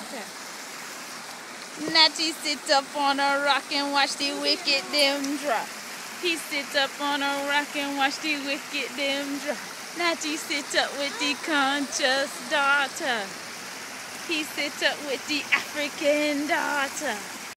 Okay. Natty sit up on a rock and watch the wicked them drop. He sit up on a rock and watch the wicked them drop. Natty sit up with the conscious daughter. He sit up with the African daughter.